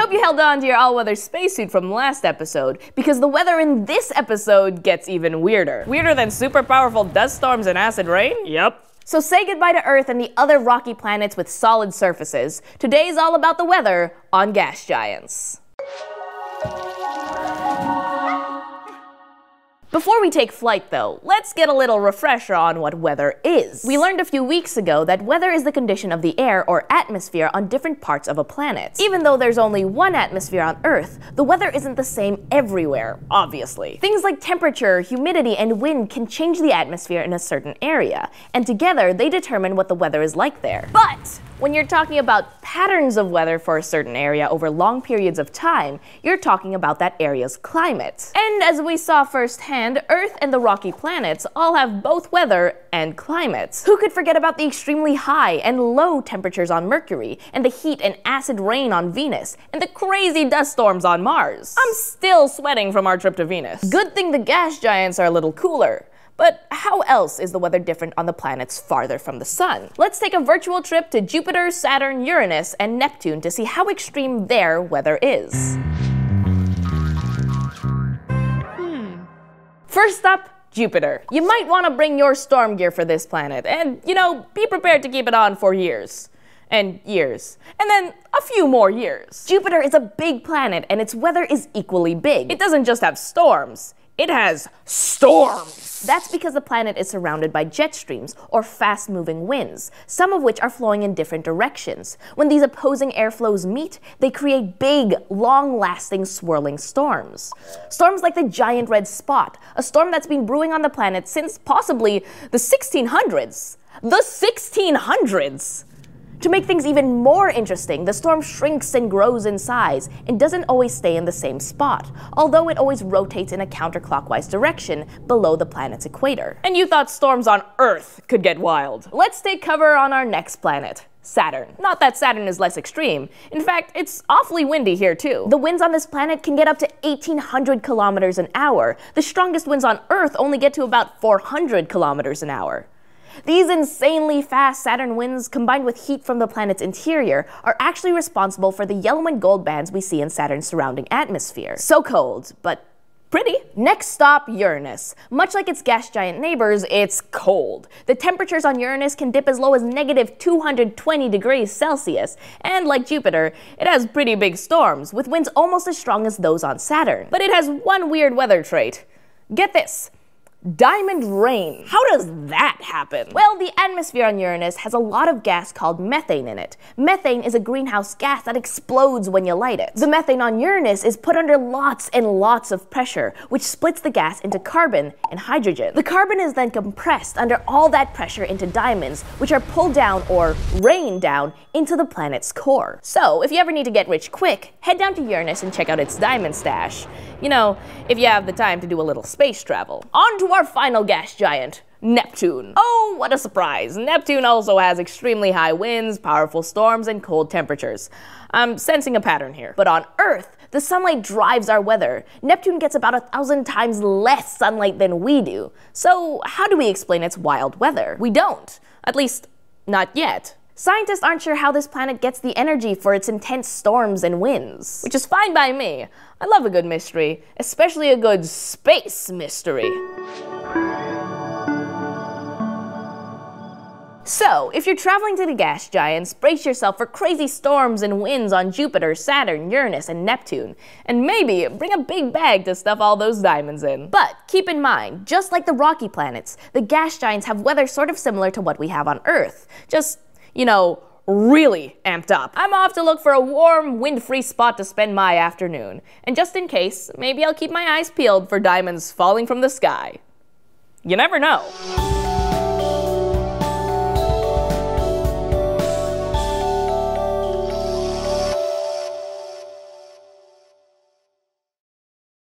hope you held on to your all-weather spacesuit from last episode, because the weather in this episode gets even weirder. Weirder than super powerful dust storms and acid rain? Yep. So say goodbye to Earth and the other rocky planets with solid surfaces. Today's all about the weather on gas giants. Before we take flight though, let's get a little refresher on what weather is. We learned a few weeks ago that weather is the condition of the air or atmosphere on different parts of a planet. Even though there's only one atmosphere on Earth, the weather isn't the same everywhere, obviously. Things like temperature, humidity, and wind can change the atmosphere in a certain area, and together they determine what the weather is like there. But when you're talking about patterns of weather for a certain area over long periods of time, you're talking about that area's climate. And as we saw firsthand, Earth and the rocky planets all have both weather and climate. Who could forget about the extremely high and low temperatures on Mercury, and the heat and acid rain on Venus, and the crazy dust storms on Mars? I'm still sweating from our trip to Venus. Good thing the gas giants are a little cooler. But how else is the weather different on the planets farther from the sun? Let's take a virtual trip to Jupiter, Saturn, Uranus, and Neptune to see how extreme their weather is. First up, Jupiter. You might want to bring your storm gear for this planet, and, be prepared to keep it on for years. And years. And then a few more years. Jupiter is a big planet, and its weather is equally big. It doesn't just have storms. It has storms! That's because the planet is surrounded by jet streams, or fast-moving winds, some of which are flowing in different directions. When these opposing airflows meet, they create big, long-lasting swirling storms. Storms like the giant red spot, a storm that's been brewing on the planet since possibly the 1600s. The 1600s! To make things even more interesting, the storm shrinks and grows in size and doesn't always stay in the same spot, although it always rotates in a counterclockwise direction below the planet's equator. And you thought storms on Earth could get wild. Let's take cover on our next planet, Saturn. Not that Saturn is less extreme. In fact, it's awfully windy here too. The winds on this planet can get up to 1,800 kilometers an hour. The strongest winds on Earth only get to about 400 kilometers an hour. These insanely fast Saturn winds, combined with heat from the planet's interior, are actually responsible for the yellow and gold bands we see in Saturn's surrounding atmosphere. So cold, but pretty. Next stop, Uranus. Much like its gas giant neighbors, it's cold. The temperatures on Uranus can dip as low as -220 degrees Celsius, and like Jupiter, it has pretty big storms, with winds almost as strong as those on Saturn. But it has one weird weather trait. Get this. Diamond rain. How does that happen? Well, the atmosphere on Uranus has a lot of gas called methane in it. Methane is a greenhouse gas that explodes when you light it. The methane on Uranus is put under lots and lots of pressure, which splits the gas into carbon and hydrogen. The carbon is then compressed under all that pressure into diamonds, which are pulled down or rained down into the planet's core. So, if you ever need to get rich quick, head down to Uranus and check out its diamond stash. If you have the time to do a little space travel. On to our final gas giant, Neptune. Oh, what a surprise. Neptune also has extremely high winds, powerful storms, and cold temperatures. I'm sensing a pattern here. But on Earth, the sunlight drives our weather. Neptune gets about 1,000 times less sunlight than we do. So how do we explain its wild weather? We don't. At least, not yet. Scientists aren't sure how this planet gets the energy for its intense storms and winds. Which is fine by me. I love a good mystery, especially a good space mystery. So, if you're traveling to the gas giants, brace yourself for crazy storms and winds on Jupiter, Saturn, Uranus, and Neptune. And maybe bring a big bag to stuff all those diamonds in. But keep in mind, just like the rocky planets, the gas giants have weather sort of similar to what we have on Earth. Just, really amped up. I'm off to look for a warm, wind-free spot to spend my afternoon. And just in case, maybe I'll keep my eyes peeled for diamonds falling from the sky. You never know.